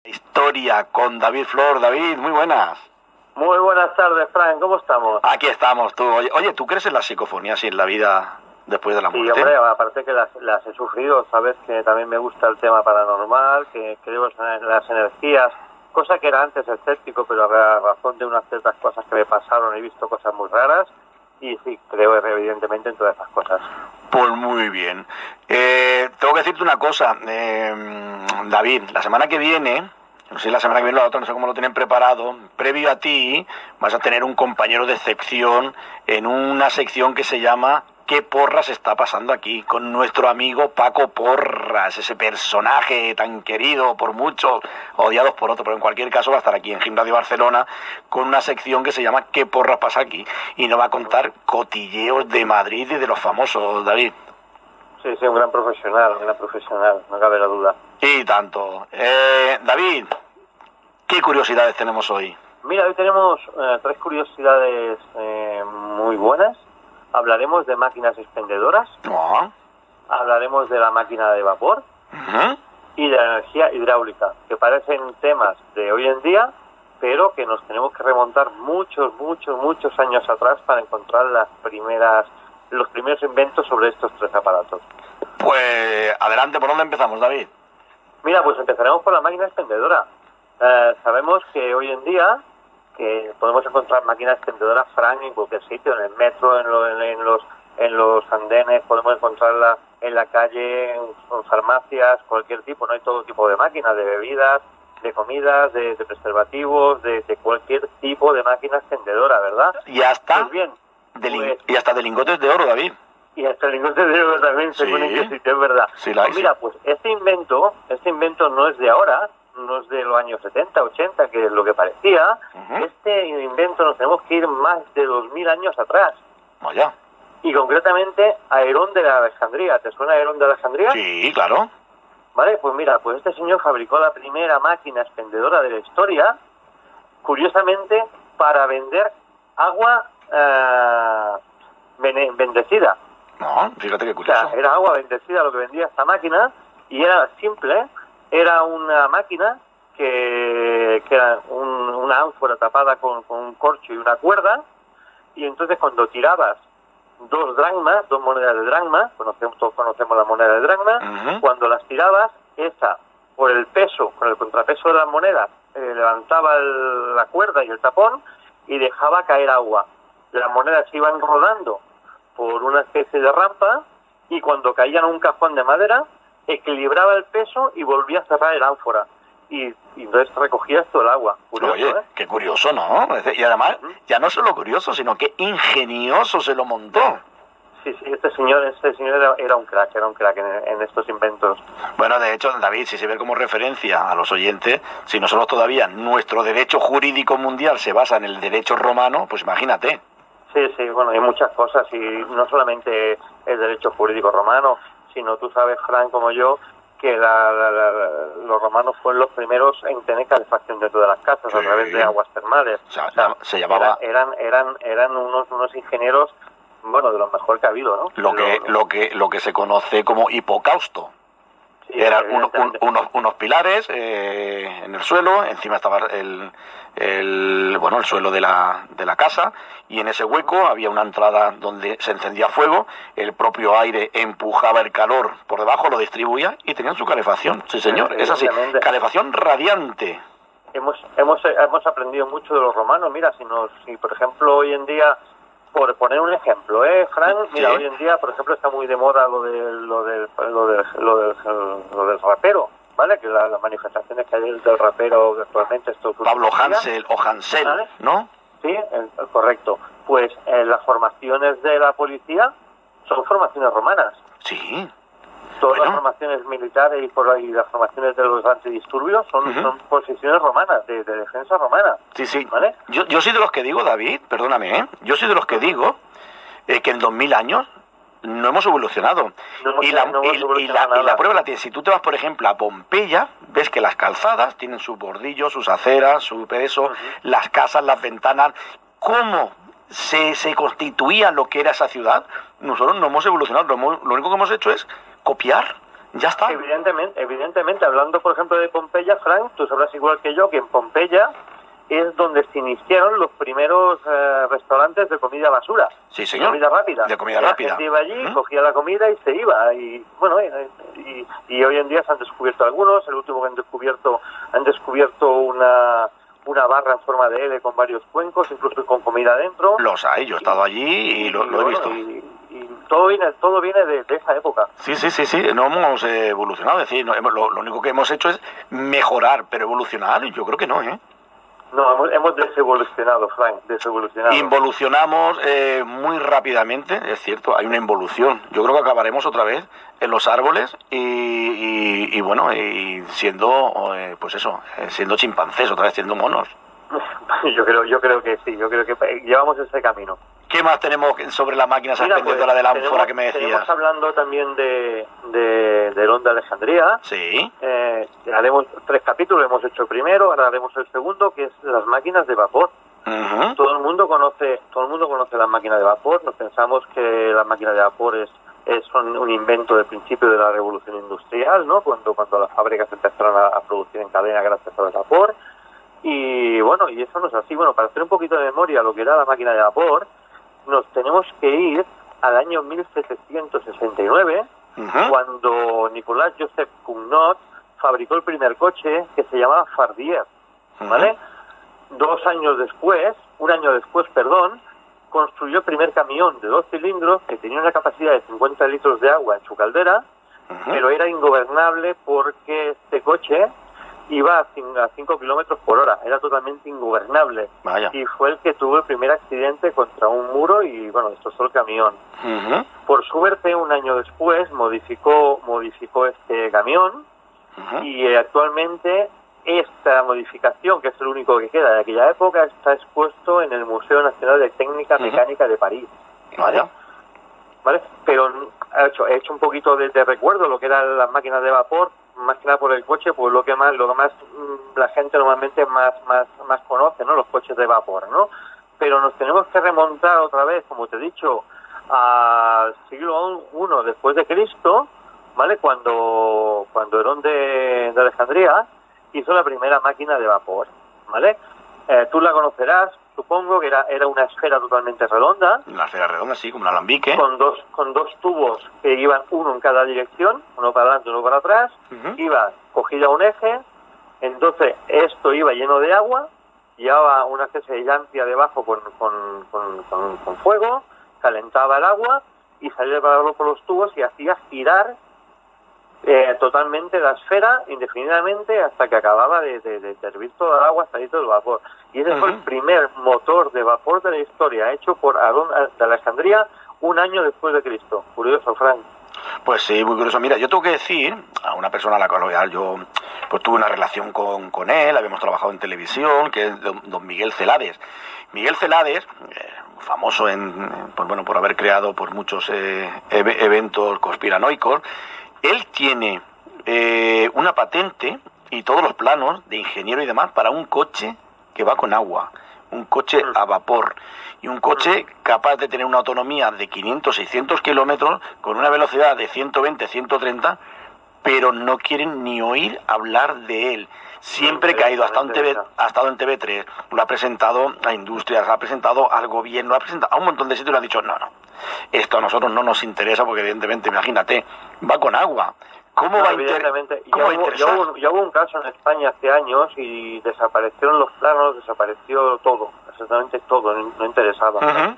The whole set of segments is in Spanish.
Historia con David Flor. David, muy buenas. Muy buenas tardes, Fran, ¿cómo estamos? Aquí estamos, tú. Oye, ¿tú crees en las psicofonías y en la vida después de la muerte? Sí, hombre, aparte que las he sufrido, sabes que también me gusta el tema paranormal, que creo en las energías, cosa que era antes escéptico, pero a razón de unas ciertas cosas que me pasaron he visto cosas muy raras y sí, creo evidentemente en todas esas cosas. Pues muy bien. Tengo que decirte una cosa, David, la semana que viene... No sé, la semana que viene o la otra, no sé cómo lo tienen preparado. Previo a ti, vas a tener un compañero de excepción en una sección que se llama ¿Qué porras está pasando aquí? Con nuestro amigo Paco Porras, ese personaje tan querido por muchos, odiados por otros, pero en cualquier caso va a estar aquí en Gym Radio Barcelona con una sección que se llama ¿Qué porras pasa aquí? Y nos va a contar cotilleos de Madrid y de los famosos, David. Sí, un gran profesional, no cabe la duda. Y tanto. David, ¿qué curiosidades tenemos hoy? Mira, hoy tenemos tres curiosidades muy buenas. Hablaremos de máquinas expendedoras, hablaremos de la máquina de vapor y de la energía hidráulica, que parecen temas de hoy en día, pero que nos tenemos que remontar muchos años atrás para encontrar los primeros inventos sobre estos tres aparatos. Pues adelante, ¿por dónde empezamos, David? Mira, pues empezaremos por la máquina expendedora. Sabemos que hoy en día que podemos encontrar máquinas expendedoras, Fran, en cualquier sitio, en el metro, en los andenes, podemos encontrarla en la calle, en farmacias, cualquier tipo, no hay todo tipo de máquinas, de bebidas, de comidas, de preservativos, de cualquier tipo de máquina expendedora, ¿verdad? Y hasta, pues bien, y hasta de lingotes de oro, David. Y hasta lingotes de oro también, sí, según en qué sitio, es verdad. Sí, pues mira, pues este invento no es de ahora, no es de los años 70, 80, que es lo que parecía. Este invento nos tenemos que ir más de 2000 años atrás. Vaya. Y concretamente a Herón de Alejandría. ¿Te suena Herón de Alejandría? Sí, claro. Vale, pues mira, pues este señor fabricó la primera máquina expendedora de la historia, curiosamente, para vender agua bendecida. No, fíjate qué curioso. O sea, era agua bendecida lo que vendía esta máquina y era simple. Era una máquina que era una ánfora tapada con un corcho y una cuerda, y entonces cuando tirabas dos monedas de dracma, todos conocemos la moneda de dracma, cuando las tirabas, esa, por el peso, con el contrapeso de las monedas, levantaba la cuerda y el tapón y dejaba caer agua. Las monedas se iban rodando por una especie de rampa y cuando caían a un cajón de madera, equilibraba el peso y volvía a cerrar el ánfora. Y entonces recogías todo el agua. Curioso, oye, qué curioso, ¿no? Y además, ya no solo curioso, sino que ingenioso se lo montó. Sí, este señor era un crack en estos inventos. Bueno, de hecho, David, si se ve como referencia a los oyentes, si nosotros todavía nuestro derecho jurídico mundial se basa en el derecho romano, pues imagínate. Sí, bueno, hay muchas cosas y no solamente el derecho jurídico romano, sino tú sabes, Fran, como yo, que los romanos fueron los primeros en tener calefacción dentro de las casas a través de aguas termales. O sea, se llamaba... Eran unos ingenieros, bueno, de lo mejor que ha habido, ¿no? Lo que se conoce como hipocausto. Sí, eran unos pilares en el suelo, encima estaba el suelo de la casa, y en ese hueco había una entrada donde se encendía fuego, el propio aire empujaba el calor por debajo, lo distribuía y tenían su calefacción. Sí, señor, es así, calefacción radiante. Hemos aprendido mucho de los romanos. Mira, si por ejemplo hoy en día, por poner un ejemplo, Fran, mira, hoy en día, por ejemplo, está muy de moda lo del rapero, ¿vale? Que las manifestaciones que hay del rapero actualmente... Pablo Hansel o Hansel, ¿vale? ¿No? Sí, correcto. Pues las formaciones de la policía son formaciones romanas. Sí. Todas las formaciones militares y las formaciones de los antidisturbios son posiciones romanas, de defensa romana. Sí. ¿Vale? Yo soy de los que digo, David, perdóname, yo soy de los que digo que en 2000 años no hemos evolucionado. Y la prueba la tienes. Si tú te vas, por ejemplo, a Pompeya, ves que las calzadas tienen sus bordillos, sus aceras, su peso, las casas, las ventanas. ¿Cómo se constituía lo que era esa ciudad? Nosotros no hemos evolucionado. Lo único que hemos hecho es copiar Ya está. Evidentemente, hablando por ejemplo de Pompeya, Frank, tú sabrás igual que yo que en Pompeya es donde se iniciaron los primeros restaurantes de comida basura. Sí, señor. Comida rápida. De comida rápida. La gente iba allí, cogía la comida y se iba. Y bueno, y hoy en día se han descubierto algunos. El último que han descubierto una barra en forma de L con varios cuencos, incluso con comida dentro. Los hay, yo he estado allí y lo he visto. Y todo viene de esa época. Sí, no hemos evolucionado, es decir, lo único que hemos hecho es mejorar, pero evolucionar yo creo que no, ¿eh? No, hemos desevolucionado, Frank, desevolucionado. Involucionamos muy rápidamente, es cierto, hay una involución. Yo creo que acabaremos otra vez en los árboles y bueno, y siendo, pues eso, siendo chimpancés, otra vez siendo monos. Yo creo que sí, yo creo que llevamos ese camino. ¿Qué más tenemos sobre la máquina esa expendedora de la ánfora que me decías? Tenemos hablando también de Herón de Alejandría. Sí. Haremos 3 capítulos, hemos hecho el primero, ahora haremos el segundo, que es las máquinas de vapor. Uh-huh. Todo el mundo conoce las máquinas de vapor. Nos pensamos que las máquinas de vapor son un invento del principio de la revolución industrial, ¿no? Cuando las fábricas empezaron a producir en cadena gracias al vapor. Y bueno, y eso no es así. Bueno, para hacer un poquito de memoria lo que era la máquina de vapor, nos tenemos que ir al año 1769, uh-huh, cuando Nicolas Joseph Cugnot fabricó el primer coche que se llamaba Fardier, ¿vale? Uh-huh. Un año después, construyó el primer camión de 2 cilindros que tenía una capacidad de 50 litros de agua en su caldera, uh-huh, pero era ingobernable porque este coche iba a 5 kilómetros por hora, era totalmente ingobernable. Vaya. Y fue el que tuvo el primer accidente contra un muro y, bueno, destrozó el camión. Uh-huh. Por suerte, un año después, modificó este camión, uh-huh, y actualmente esta modificación, que es el único que queda de aquella época, está expuesto en el Museo Nacional de Técnica, uh-huh, Mecánica de París. Vaya. ¿Vale? Pero he hecho un poquito de recuerdo lo que eran las máquinas de vapor, más que nada por el coche, pues lo que más la gente normalmente más conoce, ¿no? Los coches de vapor, ¿no? Pero nos tenemos que remontar otra vez, como te he dicho, al siglo I después de Cristo, ¿vale? Cuando Herón de Alejandría hizo la primera máquina de vapor, ¿vale? Tú la conocerás, supongo que era una esfera totalmente redonda. Una esfera redonda, sí, como un alambique. Con dos tubos que iban uno en cada dirección, uno para adelante, uno para atrás. Uh-huh. Iba cogida un eje, entonces esto iba lleno de agua, llevaba una especie de llampia debajo con fuego, calentaba el agua y salía para por los tubos y hacía girar totalmente la esfera indefinidamente hasta que acababa de hervir toda el agua, salir todo el vapor. Y ese, uh-huh, fue el primer motor de vapor de la historia, hecho por Herón de Alejandría un año después de Cristo. Curioso, Frank. Pues sí, muy curioso. Mira, yo tengo que decir a una persona a la cual yo pues tuve una relación con él, habíamos trabajado en televisión, que es don Miguel Celades. Miguel Celades, famoso por haber creado por muchos eventos conspiranoicos, él tiene una patente y todos los planos de ingeniero y demás para un coche que va con agua, un coche a vapor y un coche capaz de tener una autonomía de 500-600 kilómetros con una velocidad de 120-130, pero no quieren ni oír hablar de él. Siempre que ha ido, ha estado en TV3, lo ha presentado a industrias, lo ha presentado al gobierno, lo ha presentado a un montón de sitios y le ha dicho, no, esto a nosotros no nos interesa porque evidentemente, imagínate, va con agua. ¿Cómo va a interesar? Ya hubo un caso en España hace años y desaparecieron los planos, desapareció todo, absolutamente todo, no interesaba. Uh-huh.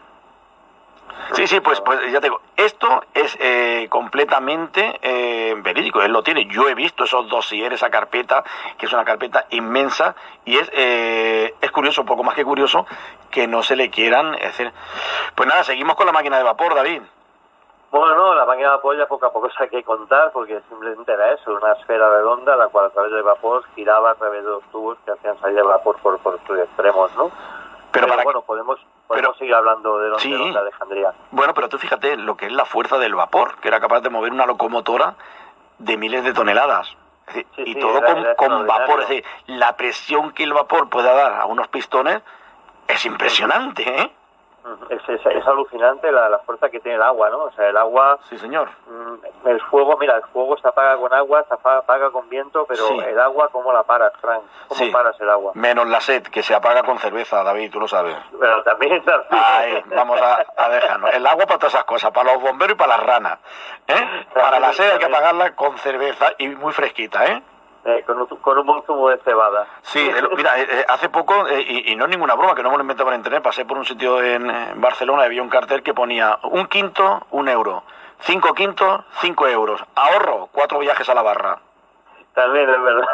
Sí, pues ya te digo, esto es completamente verídico, él lo tiene. Yo he visto esos dosieres, esa carpeta, que es una carpeta inmensa, y es curioso, un poco más que curioso, que no se le quieran hacer. Pues nada, seguimos con la máquina de vapor, David. Bueno, no, la máquina de vapor ya poco a poco se hay que contar, porque simplemente era eso, una esfera redonda, la cual a través del vapor giraba a través de los tubos que hacían salir el vapor por sus extremos, ¿no? Pero bueno, podemos seguir hablando de Herón de Alejandría. Bueno, pero tú fíjate lo que es la fuerza del vapor, que era capaz de mover una locomotora de miles de toneladas. Es decir, todo con vapor. Es decir, la presión que el vapor pueda dar a unos pistones es impresionante, ¿eh? Es alucinante la fuerza que tiene el agua, ¿no? O sea, el agua... Sí, señor. El fuego, mira, el fuego se apaga con agua, se apaga con viento, pero Sí. el agua, ¿cómo la paras, Frank? ¿Cómo Sí. paras el agua? Menos la sed, que se apaga con cerveza, David, tú lo sabes. Pero también... Ahí, vamos a dejarnos. El agua para todas esas cosas, para los bomberos y para las ranas. Para la sed hay que apagarla con cerveza y muy fresquita, ¿eh? Con un buen zumo de cebada. Sí, mira, hace poco, y no es ninguna broma, que no me lo invento por internet, pasé por un sitio en Barcelona y había un cartel que ponía 1 quinto, 1 euro, 5 quintos, 5 euros, ahorro, 4 viajes a la barra. También es verdad.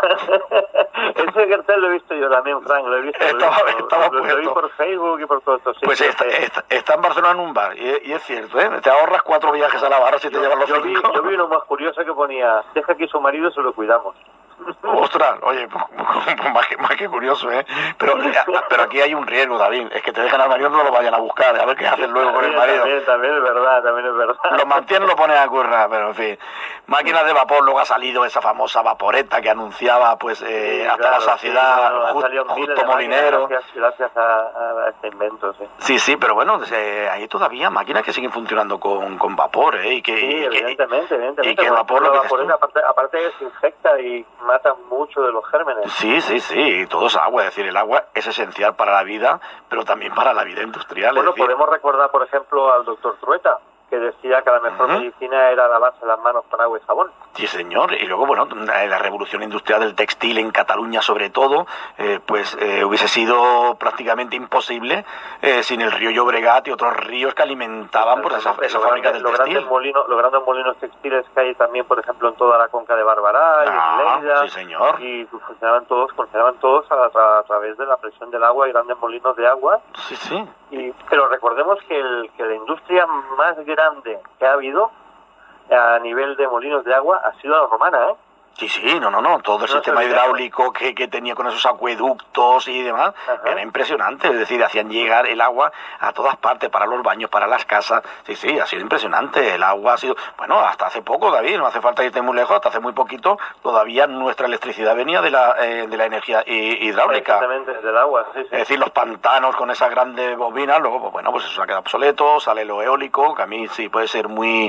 Ese cartel lo he visto yo también, Frank, lo he visto. Lo vi por Facebook y por todos estos sitios. Pues está en Barcelona en un bar, y es cierto, ¿eh? Te ahorras 4 viajes a la barra si te llevas los 5. Yo vi uno más curioso que ponía, deja que su marido se lo cuidamos. Ostras, oye, más que curioso, ¿eh? Pero aquí hay un riesgo, David, es que te dejan al marido, no lo vayan a buscar, a ver qué hacen luego con el marido. También es verdad. Lo mantienen, lo ponen a currar, pero en fin. Máquinas de vapor, luego ha salido esa famosa vaporeta que anunciaba, pues, hasta la saciedad, justo Molinero. Gracias a este invento, sí. Sí, pero bueno, hay todavía máquinas que siguen funcionando con vapor, ¿eh? Evidentemente. Y que el vapor, lo que vaporeta, aparte que se infecta y mata mucho de los gérmenes. Sí, todo es agua, es decir, el agua es esencial para la vida, pero también para la vida industrial. Bueno, podemos recordar, por ejemplo, al doctor Trueta, que decía que la mejor medicina era lavarse las manos con agua y jabón. Sí, señor. Y luego, bueno, la revolución industrial del textil en Cataluña, sobre todo, hubiese sido prácticamente imposible sin el río Llobregat y otros ríos que alimentaban pues, esa fábrica del textil. Los grandes molinos textiles que hay también, por ejemplo, en toda la Conca de Barberá y en Lleida. Sí, señor. Y funcionaban todos a través de la presión del agua y grandes molinos de agua. Sí. Pero recordemos que la industria más grande que ha habido a nivel de molinos de agua ha sido la romana, ¿eh? Sí, no. Todo el sistema hidráulico que tenía con esos acueductos y demás era impresionante. Es decir, hacían llegar el agua a todas partes, para los baños, para las casas. Sí, ha sido impresionante. El agua ha sido... Bueno, hasta hace poco, David, no hace falta irte muy lejos, hasta hace muy poquito, todavía nuestra electricidad venía de la energía hidráulica. Exactamente, del agua, sí. Es decir, los pantanos con esas grandes bobinas, luego, pues eso ha quedado obsoleto, sale lo eólico, que a mí sí puede ser muy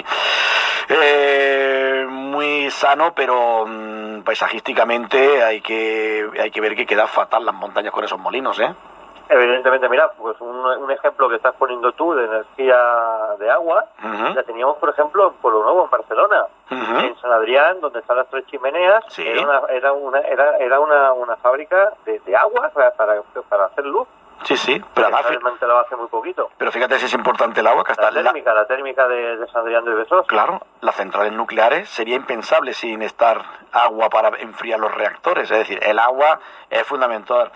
sano, pero paisajísticamente hay que ver que queda fatal las montañas con esos molinos, ¿eh? Evidentemente, mira, pues un ejemplo que estás poniendo tú de energía de agua, la teníamos, por ejemplo, en Pueblo Nuevo, en Barcelona, en San Adrián, donde están las 3 chimeneas. Sí. Era una fábrica de agua para hacer luz. Sí, pero además... Se desmantelaba hace muy poquito. Pero fíjate si es importante el agua, que hasta... La térmica de San Adrián de Besós. Claro, las centrales nucleares sería impensable sin estar agua para enfriar los reactores, es decir, el agua es fundamental.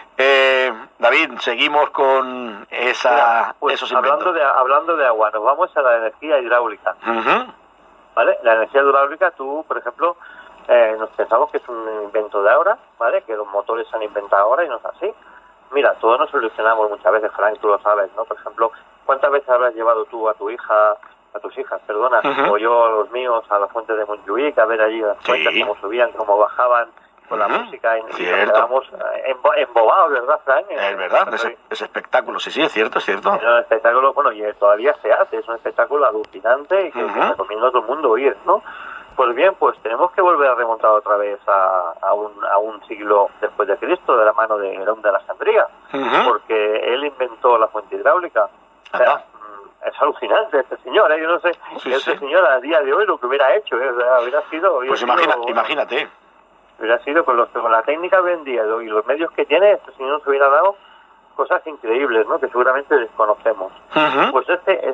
David, seguimos con esos inventos. Hablando de agua, nos vamos a la energía hidráulica. ¿Vale? La energía hidráulica, tú, por ejemplo, nos pensamos que es un invento de ahora, ¿vale? Que los motores se han inventado ahora y no es así. Mira, todos nos solucionamos muchas veces, Frank, tú lo sabes, ¿no? Por ejemplo, ¿cuántas veces habrás llevado tú a tus hijas, o yo a los míos, a la fuente de Montjuïc, a ver allí las fuentes, cómo subían, cómo bajaban con la música, y nos quedábamos embobados, ¿verdad, Frank? Es verdad, es espectáculo, sí, es cierto. Es un espectáculo, bueno, y todavía se hace, es un espectáculo alucinante y que recomiendo a todo el mundo oír, ¿no? Pues bien, pues tenemos que volver a remontar otra vez a un siglo después de Cristo, de la mano de Herón de Alejandría, porque él inventó la fuente hidráulica. O sea, es alucinante este señor, ¿eh? Yo no sé, señor a día de hoy lo que hubiera hecho, ¿eh? O sea, hubiera sido... Pues imagínate. Hubiera sido con la técnica que vendía y los medios que tiene, este señor nos hubiera dado cosas increíbles, ¿no? Que seguramente desconocemos. Pues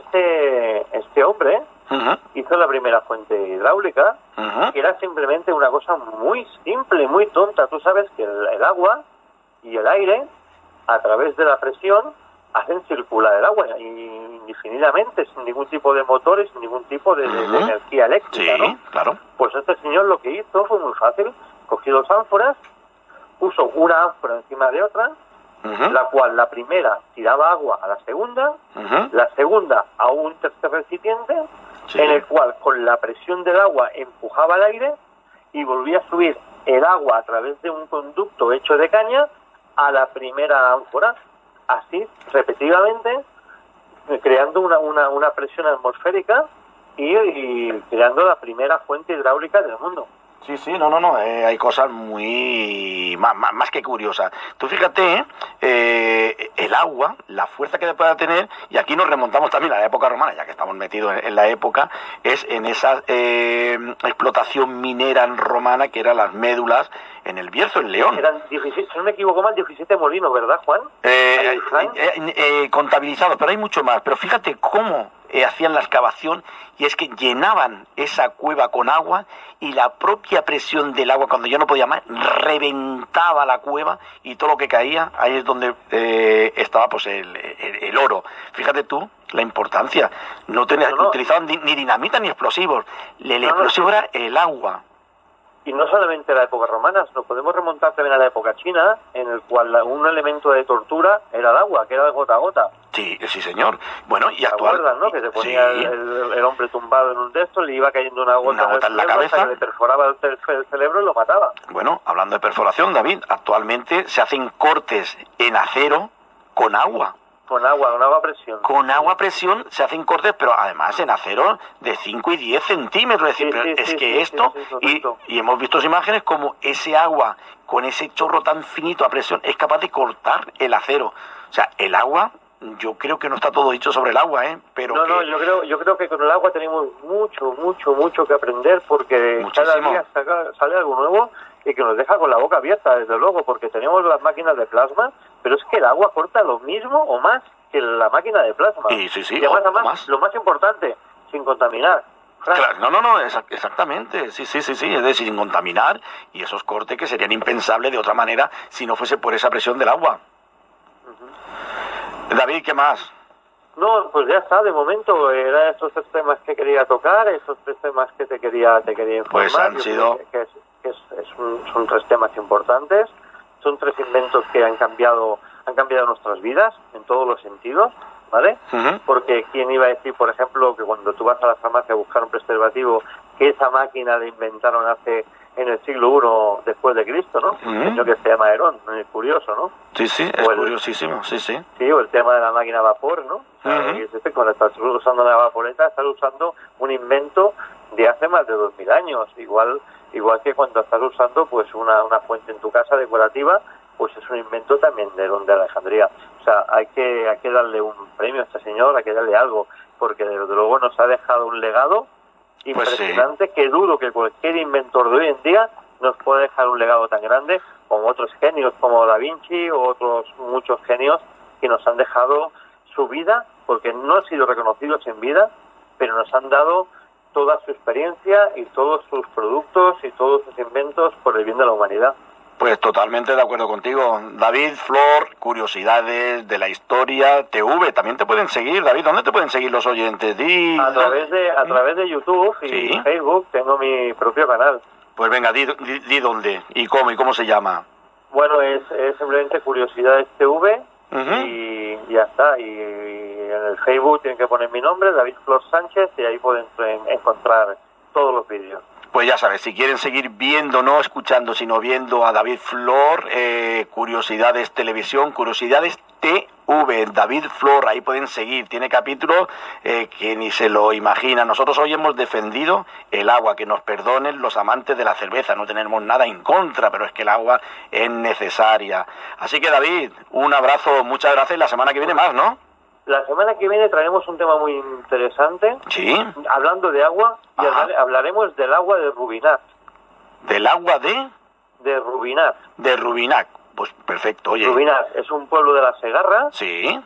este hombre hizo la primera fuente hidráulica, que era simplemente una cosa muy simple, muy tonta. Tú sabes que el agua y el aire, a través de la presión, hacen circular el agua indefinidamente, sin ningún tipo de motores, sin ningún tipo de energía eléctrica, sí, ¿no? Claro. Pues este señor lo que hizo fue muy fácil. Cogió 2 ánforas, puso una ánfora encima de otra, la cual la primera tiraba agua a la segunda, la segunda a un tercer recipiente, en el cual con la presión del agua empujaba el aire y volvía a subir el agua a través de un conducto hecho de caña a la primera ánfora. Así, repetidamente, creando una presión atmosférica y creando la primera fuente hidráulica del mundo. Sí, sí, no, hay cosas muy... más que curiosas. Tú fíjate, el agua, la fuerza que pueda tener, y aquí nos remontamos también a la época romana, ya que estamos metidos en la época, es en esa explotación minera romana que eran las médulas en el Bierzo, en León. Eran 17, si no me equivoco mal, 17 molinos, ¿verdad, Juan? Contabilizados, pero hay mucho más. Pero fíjate cómo hacían la excavación, y es que llenaban esa cueva con agua y la propia presión del agua, cuando ya no podía más, reventaba la cueva y todo lo que caía, ahí es donde estaba pues el oro. Fíjate tú la importancia. No utilizaban ni dinamita ni explosivos. El explosivo era el agua. Y no solamente la época romana, nos podemos remontar también a la época china, en el cual un elemento de tortura era el agua, que era el gota a gota. Sí, sí, señor. Bueno, y ¿Te acuerdas, no? Que se ponía el hombre tumbado en un texto, le iba cayendo una gota en la cabeza, que le perforaba el cerebro y lo mataba. Bueno, hablando de perforación, David, actualmente se hacen cortes en acero con agua. Con agua a presión. Con agua a presión se hacen cortes, pero además en acero de 5 y 10 centímetros. Es decir, y hemos visto imágenes como ese agua, con ese chorro tan finito a presión, es capaz de cortar el acero. O sea, el agua, yo creo que no está todo dicho sobre el agua, Pero yo creo que con el agua tenemos mucho que aprender, porque cada día sale algo nuevo y que nos deja con la boca abierta, desde luego, porque tenemos las máquinas de plasma, pero es que el agua corta lo mismo o más que la máquina de plasma. Y además, lo más importante, sin contaminar. Claro, exactamente, sí, es decir, sin contaminar, y esos cortes que serían impensables de otra manera si no fuese por esa presión del agua. David, ¿qué más? No, pues ya está, de momento eran estos 3 temas que quería tocar, esos 3 temas que te quería informar. Pues han sido... Son 3 temas importantes, son 3 inventos que han cambiado nuestras vidas en todos los sentidos, ¿vale? Porque quién iba a decir, por ejemplo, que cuando tú vas a la farmacia a buscar un preservativo, que esa máquina la inventaron en el siglo I después de Cristo, ¿no? Un señor que se llama Herón, es curioso, ¿no? Sí, es curiosísimo, sí. Sí, o el tema de la máquina a vapor, ¿no? Cuando estás usando la vaporeta, estás usando un invento de hace más de 2000 años, igual que cuando estás usando pues una fuente en tu casa decorativa, pues es un invento también de Alejandría. O sea, hay que darle un premio a este señor, hay que darle algo, porque desde luego nos ha dejado un legado impresionante, que dudo que cualquier inventor de hoy en día nos pueda dejar un legado tan grande como otros genios como Da Vinci o otros muchos genios que nos han dejado su vida, porque no han sido reconocidos en vida, pero nos han dado toda su experiencia y todos sus productos y todos sus inventos por el bien de la humanidad. Pues totalmente de acuerdo contigo. David Flor, curiosidades de la historia, TV, también te pueden seguir, David, ¿dónde te pueden seguir los oyentes? A través de YouTube y Facebook, tengo mi propio canal. Pues venga, di dónde, y cómo se llama. Bueno, es simplemente Curiosidades TV, y ya está, y en el Facebook tienen que poner mi nombre, David Flor Sánchez, y ahí pueden encontrar todos los vídeos. Pues ya sabes, si quieren seguir viendo, no escuchando, sino viendo a David Flor, Curiosidades Televisión, Curiosidades TV, David Flor, ahí pueden seguir. Tiene capítulos que ni se lo imaginan. Nosotros hoy hemos defendido el agua, que nos perdonen los amantes de la cerveza, no tenemos nada en contra, pero es que el agua es necesaria. Así que David, un abrazo, muchas gracias, y la semana que viene más, ¿no? La semana que viene traemos un tema muy interesante. Sí. Hablando de agua, y hablaremos del agua de Rubinat. ¿Del agua de? De Rubinat. De Rubinat. Pues perfecto, oye. Rubinat es un pueblo de la Segarra. Sí.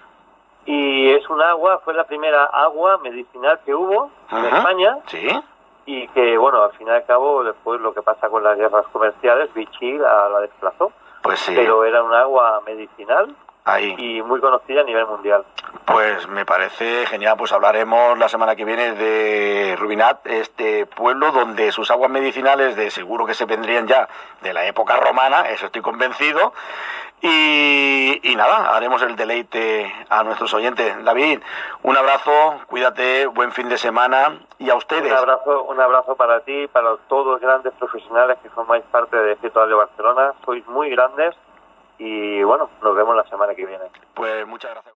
Y es un agua, fue la primera agua medicinal que hubo en España. Sí. Y que, bueno, al fin y al cabo, después lo que pasa con las guerras comerciales, Vichy la desplazó. Pues sí. Pero era un agua medicinal. Ahí. Y muy conocida a nivel mundial. Pues me parece genial, pues hablaremos la semana que viene de Rubinat, este pueblo donde sus aguas medicinales de seguro que se vendrían ya de la época romana, eso estoy convencido, y nada, haremos el deleite a nuestros oyentes. David, un abrazo, cuídate, buen fin de semana, y a ustedes. Un abrazo para ti, para todos los grandes profesionales que formáis parte de Cito Radio Barcelona, sois muy grandes. Y bueno, nos vemos la semana que viene. Pues muchas gracias.